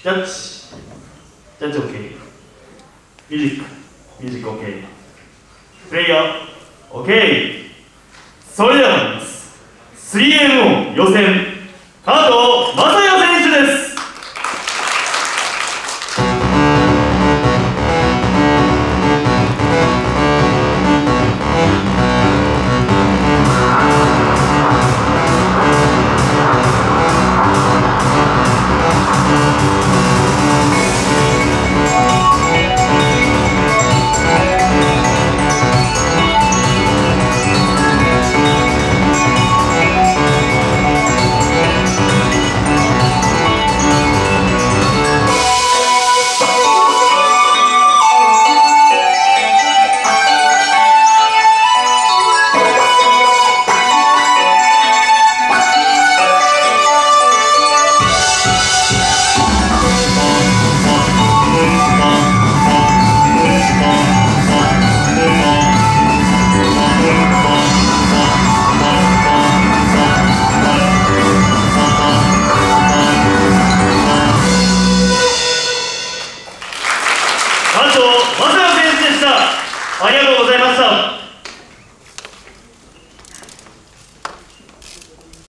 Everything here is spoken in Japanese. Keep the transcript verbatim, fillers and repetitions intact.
ジャッジジャッジ OK、 ミュージックミュージック OK、 プレイヤー OK。 それでは参ります。 スリーエムオー 予選、加藤雅也